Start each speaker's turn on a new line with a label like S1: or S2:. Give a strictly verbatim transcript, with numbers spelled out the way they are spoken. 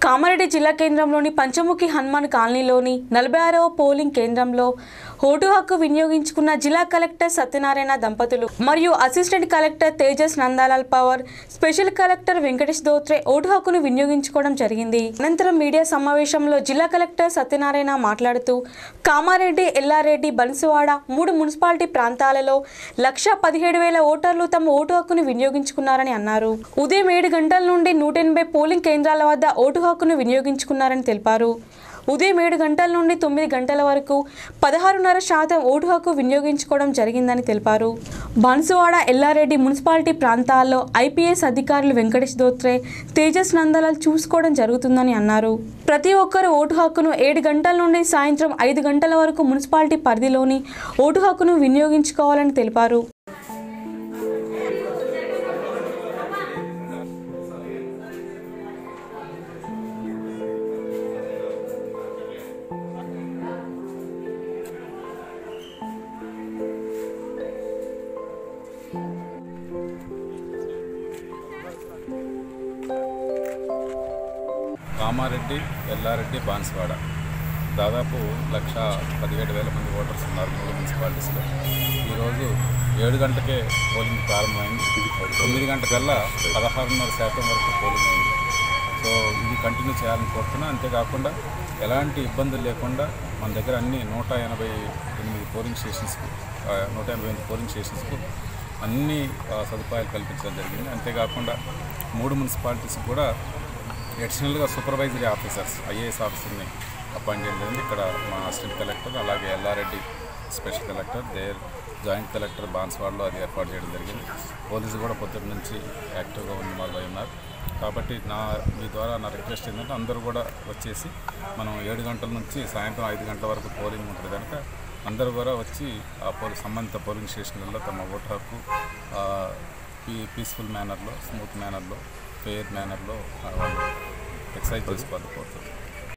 S1: కామారెడ్డి జిల్లా కేంద్రంలోని పంచముఖి హనుమాన్ కాలనీలోని నలభై ఆరవ పోలింగ్ కేంద్రంలో ఓటు హక్కు వినియోగించుకున్న జిల్లా కలెక్టర్ సత్యనారాయణ దంపతులు మరియు assistant collector Tejas Nandalal Pawar, special collector Venkatesh Dhotre vote హక్కును వినియోగించుకోవడం జరిగింది. అనంతరం మీడియా సమావేశంలో జిల్లా కలెక్టర్ సత్యనారాయణ మాట్లాడుతూ కామారెడ్డి, ఎల్లారెడ్డి, బన్సువాడ మూడు మున్సిపాలిటీ ప్రాంతాలలో లక్ష పదిహేడు వేల ఓటర్లు తమ ఓటు హక్కును వినియోగించుకున్నారని అన్నారు. ఉదయం ఏడు గంటల నుండి నూట ఎనభై పోలింగ్ కేంద్రాల వద్ద ఓటు హక్కును వినియోగించుకున్నారని తెలిపారు. ఉదయం ఏడు గంటల నుండి తొమ్మిది గంటల వరకు పదహారున్నర శాతం ఓటు హక్కు వినియోగించుకోవడం జరిగిందని తెలిపారు. బన్సువాడ, ఎల్లారెడ్డి మున్సిపాలిటీ ప్రాంతాల్లో ఐపీఎస్ అధికారులు వెంకటేష్ దోత్రే, తేజస్ నందలాల్ చూసుకోవడం జరుగుతుందని అన్నారు. ప్రతి ఒక్కరూ ఓటు హక్కును ఏడు గంటల నుండి సాయంత్రం ఐదు గంటల వరకు మున్సిపాలిటీ పరిధిలోని ఓటు హక్కును వినియోగించుకోవాలని తెలిపారు.
S2: కామారెడ్డి, ఎల్లారెడ్డి, బాన్సువాడ దాదాపు లక్ష పదిహేడు వేల మంది ఓటర్స్ ఉన్నారు మూడు మున్సిపాలిటీస్లో. ఈరోజు ఏడు గంటకే పోలింగ్ ప్రారంభమైంది. తొమ్మిది గంటకల్లా పదహారున్నర శాతం వరకు పోలింగ్ అయింది. సో ఇది కంటిన్యూ చేయాలని కోరుతున్నా. అంతేకాకుండా ఎలాంటి ఇబ్బందులు లేకుండా మన దగ్గర అన్ని నూట ఎనభై ఎనిమిది పోలింగ్ స్టేషన్స్కు నూట ఎనభై ఎనిమిది పోలింగ్ స్టేషన్స్కు అన్ని సదుపాయాలు కల్పించడం జరిగింది. అంతేకాకుండా మూడు మున్సిపాలిటీస్ కూడా అడిషనల్గా సూపర్వైజరీ ఆఫీసర్స్, ఐఏఎస్ ఆఫీసర్ని అపాయింట్ చేయడం జరిగింది. ఇక్కడ మా అసిస్టెంట్ కలెక్టర్, అలాగే Yellareddy special collector, there joint collector బాన్సువాడలో అది ఏర్పాటు చేయడం జరిగింది. పోలీసు కూడా పొద్దున్న నుంచి యాక్టివ్గా ఉన్న వాళ్ళు ఉన్నారు. కాబట్టి నా మీ ద్వారా నా రిక్వెస్ట్ ఏంటంటే అందరూ కూడా వచ్చేసి మనం ఏడు గంటల నుంచి సాయంత్రం ఐదు గంటల వరకు పోలింగ్ ఉంటుంది కనుక అందరూ కూడా వచ్చి ఆ పోలింగ్ సంబంధిత పోలింగ్ స్టేషన్లలో తమ ఓటు హక్కు పీ పీస్ఫుల్ మేనర్లో, స్మూత్ మేనర్లో, ఫెయిర్ మేనర్లో వాళ్ళు ఎక్సర్సైజ్ చేసుకోవాలి కోరుతుంది.